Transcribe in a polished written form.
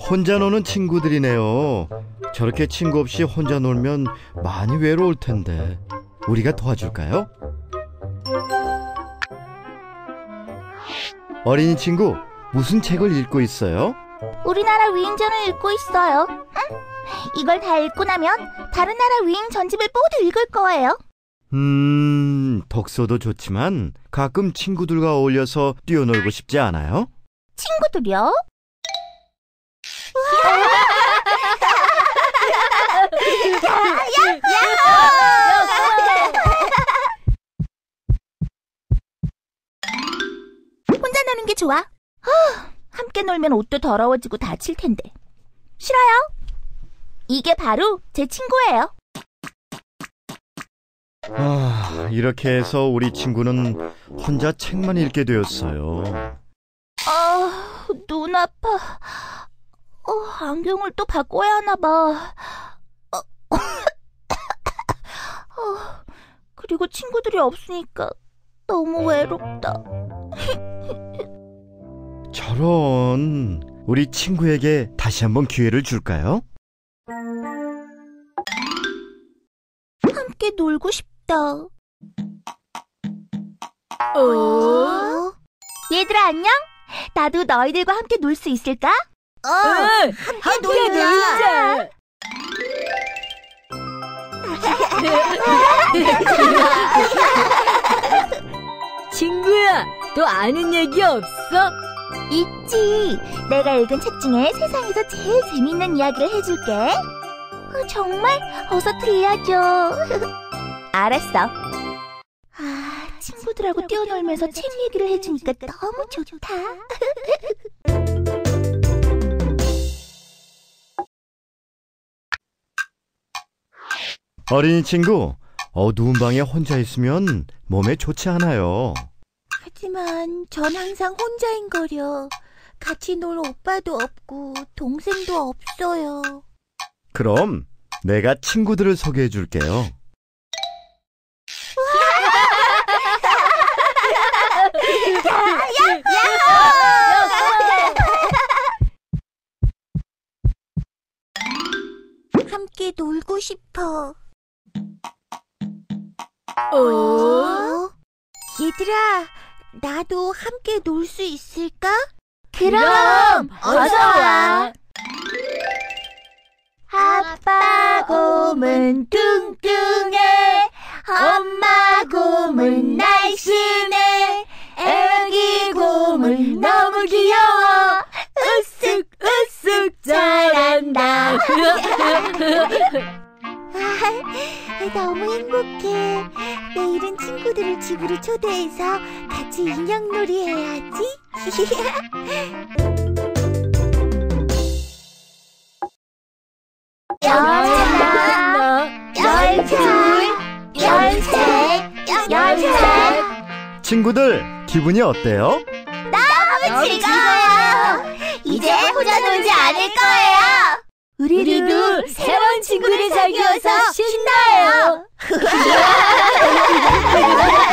혼자 노는 친구들이네요. 저렇게 친구 없이 혼자 놀면 많이 외로울 텐데 우리가 도와줄까요? 어린이 친구, 무슨 책을 읽고 있어요? 우리나라 위인전을 읽고 있어요. 이걸 다 읽고 나면 다른 나라 위인 전집을 모두 읽을 거예요. 독서도 좋지만 가끔 친구들과 어울려서 뛰어놀고 싶지 않아요? 친구들이요? 혼자 노는 게 좋아. 함께 놀면 옷도 더러워지고 다칠 텐데. 싫어요. 이게 바로 제 친구예요. 이렇게 해서 우리 친구는 혼자 책만 읽게 되었어요. 눈 아파. 안경을 또 바꿔야 하나 봐. 그리고 친구들이 없으니까 너무 외롭다. 저런, 우리 친구에게 다시 한번 기회를 줄까요? 함께 놀고 싶다. 얘들아 안녕? 나도 너희들과 함께 놀 수 있을까? 함께 놀자. 친구야, 너 아는 얘기 없어? 있지. 내가 읽은 책 중에 세상에서 제일 재밌는 이야기를 해줄게. 정말? 어서 들려줘. 알았어. 친구들하고 뛰어놀면서 책 얘기를 해주니까 너무 좋다. 어린이 친구, 어두운 방에 혼자 있으면 몸에 좋지 않아요. 하지만 전 항상 혼자인거려. 같이 놀 오빠도 없고 동생도 없어요. 그럼 내가 친구들을 소개해 줄게요. 함께 놀고 싶어. 얘들아, 나도 함께 놀 수 있을까? 그럼 어서 와. 아빠 곰은 뚱뚱해, 엄마 곰은 날씬해, 애기 곰은 너무 귀여워, 으쓱으쓱 잘한다. 너무 행복해. 내일은 친구들을 집으로 초대해서 같이 인형놀이 해야지. 열셋. 친구들, 기분이 어때요? 너무 즐거워요. 이제 혼자 놀지 않을 거예요. 우리도 새로운 친구를 사귀어서 신나요.